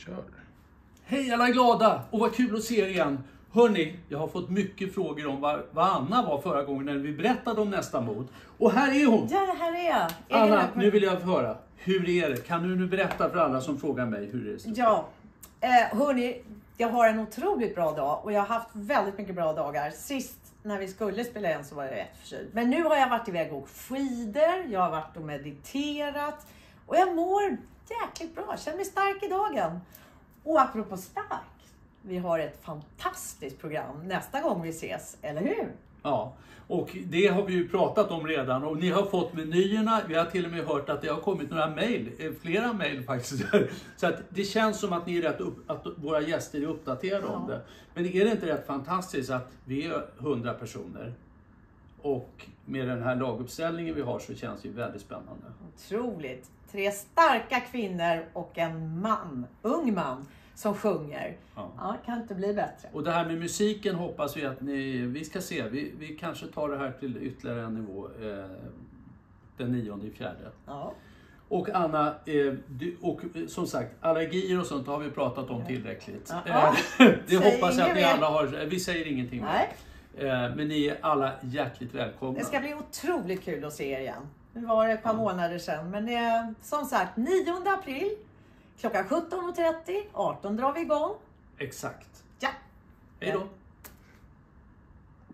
Kör. Hej alla glada och vad kul att se er igen. Hörrni, jag har fått mycket frågor om vad Anna var förra gången när vi berättade om nästa mod. Och här är hon! Ja, här är jag. Anna, nu vill jag höra. Hur är det? Kan du nu berätta för alla som frågar mig hur det är? Ja, hörni, jag har en otroligt bra dag och jag har haft väldigt mycket bra dagar. Sist när vi skulle spela in så var jag rätt förkyld. Men nu har jag varit iväg och åkt skidor, jag har varit och mediterat och jag mår jäkligt bra. Jag känner mig stark i dagen. Och apropå stark, vi har ett fantastiskt program nästa gång vi ses, eller hur? Ja, och det har vi ju pratat om redan och ni har fått menyerna. Vi har till och med hört att det har kommit några mejl, flera mejl faktiskt. Så att det känns som att ni är att våra gäster är uppdaterade om det. Men är det inte rätt fantastiskt att vi är 100 personer och med den här laguppställningen vi har så känns det väldigt spännande. Otroligt. 3 starka kvinnor och en man, ung man som sjunger. Ja, kan inte bli bättre. Och det här med musiken hoppas vi att vi ska se. Vi kanske tar det här till ytterligare en nivå den 9/4. Ja. Och Anna, och som sagt, allergier och sånt har vi pratat om tillräckligt. Det hoppas jag att ni alla har. Vi säger ingenting mer. Men ni är alla hjärtligt välkomna. Det ska bli otroligt kul att se er igen. Nu var det ett par månader sedan. Men som sagt, 9 april. Klockan 17:30, 18 drar vi igång. Exakt. Ja. Hej då.